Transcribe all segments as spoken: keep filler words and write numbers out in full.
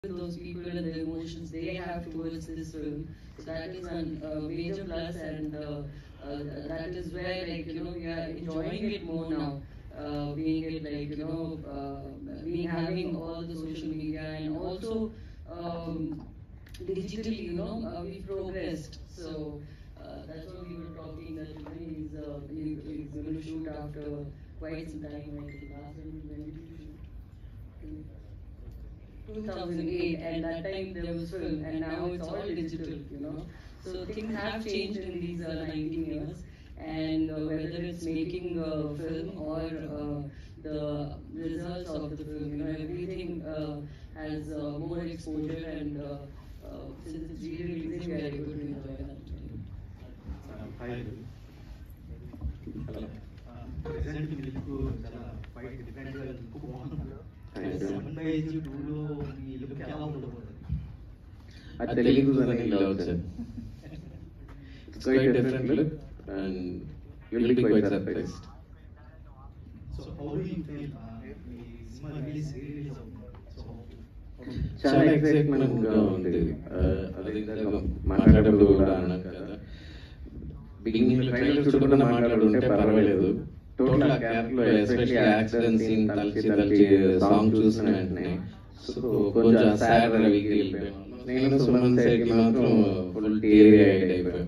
those people and the emotions they have towards this film. So that is a uh, major plus, and uh, uh, that is where, like, you know, we are enjoying it more now. Uh, being it like, you know, uh, being having all the social media, and also um, digitally, you know, uh, we've progressed. So uh, that's what we were talking, that, you know, he's, uh, he, he's going to shoot after quite some time. Like last time, when did you shoot? two thousand eight, and that time there was film, and now it's all digital, you know. So things have changed in these uh, nineteen years, and uh, whether it's making a film or uh, the results of the film, you know, everything uh, has uh, more exposure, and uh, uh, since it's re-releasing, we are able to enjoy that. Uh, hi. Hello. Recently, we quite different. seven by two lo ee look ఎలా ఉండబోతుంది? అది తెలుగు అని love sir. It's quite a different look and you'll be quite surprised. So how do you feel ఈ cinema release release అవుతుంది? So చాలా excitement గా ఉంది. అది ఇందాక మాట్లాడేటప్పుడు కూడా అన్నాను కదా, బిగినింగ్ లో ట్రైలర్ చూడకుండా మాట్లాడుంటే పర్వాలేదు. Total character especially accident scene తలచి తలచి సాంగ్ చూసిన వెంటనే సో కొంచెం సాడ్ రవికి వెళ్ళిపోయాను. నేను సుమన్ సార్కి మాత్రం ఫుల్ టీరీ ఐడ్ అయిపోయాను.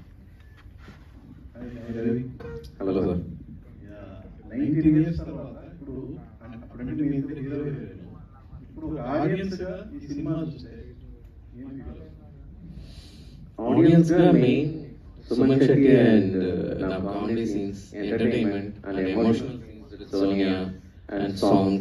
Hello sir. నైన్టీన్ ఇయర్స్ తర్వాత ఇప్పుడు అప్పుడంటే మీ ఇద్దరు హీరో ఇప్పుడు ఆడియన్స్ గా ఈ సినిమా చూస్తే ఆడియన్స్ గా main Suman Shetty and uh, now comedy scenes, entertainment and emotional scenes with Sonia and songs.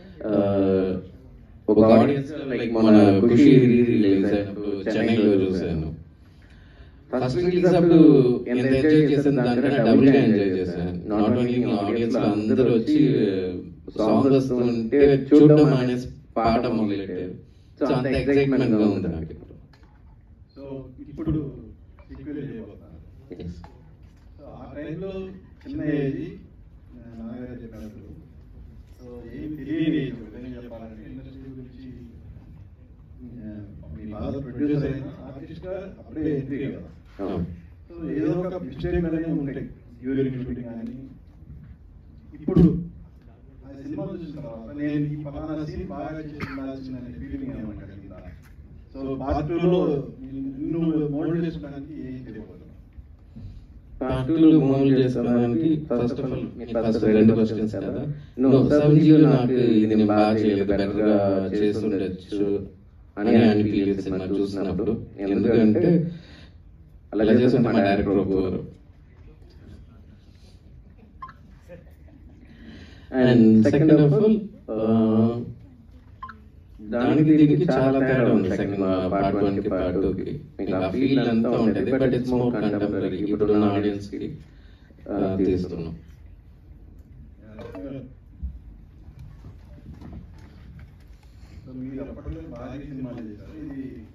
ఒక ఆడియన్స్ లైక్ మన ఖుషి రిలీజ్ అయినప్పుడు చెన్నైలో చూసాను. ఫస్ట్ రిలీజ్ అప్పుడు ఎంత ఎంజాయ్ చేశాను దానికన్నా డబుల్ గా ఎంజాయ్ చేశాను. నాట్ ఓన్లీ ఆడియన్స్ లో అందరూ వచ్చి సాంగ్ వస్తుంటే చూడడం అనేసి పాట మొదలెట్టారు. సో అంత ఎక్సైట్మెంట్ గా ఉంది నాకు. సో ఇప్పుడు సో ఆ టైంలో చిన్న ఏజ్ నాన్నగారు చెప్పినప్పుడు సో ఏం తెలియని ఏజ్ ఏం చెప్పాలంటే ఇండస్ట్రీ గురించి మీ ఫాదర్ ప్రొడ్యూసర్ అయినా ఆర్టిస్ట్గా అప్పుడే ఎంట్రీ కదా. సో ఏదో ఒక మిస్టేక్ అనేది ఉంటాయి డ్యూరింగ్ షూటింగ్ కానీ. ఇప్పుడు ఆ సినిమా చూసిన తర్వాత నేను ఈ పలానా సీన్ బాగా చేసి అనే ఫీలింగ్ ఏమంటారు? సో పార్ట్ టూలో నిన్ను మోల్డ్ చేసుకోవడానికి ఏం తెలియదు. పార్ట్ టూలో మోల్డ్ చేసుకోవడానికి ఫస్ట్ ఆఫ్ ఆల్ ఫస్ట్ రెండు క్వశ్చన్స్ కదా. నువ్వు సబ్జీలో నాకు ఇది నేను బాగా చేయలేదు, బెటర్గా చేస్తుండొచ్చు అని అనిపించలేదు సినిమా చూసినప్పుడు. ఎందుకంటే అలా చేస్తుంటే మా డైరెక్టర్ ఒప్పుకోరు. అండ్ సెకండ్ ఆఫ్ ఆల్ దానికి దీనికి చాలా తేడా ఉంది. సెకండ్ పార్ట్ వన్ కి పార్ట్ టూ కి మీకు ఆ ఫీల్ అంతా ఉంటుంది, బట్ ఇట్స్ మోర్ కంటెంపరీ. ఇప్పుడున్న ఆడియన్స్ కి తీస్తున్నాం. మీరు అప్పట్లో బాగా సినిమాలు చేశారు. ఇది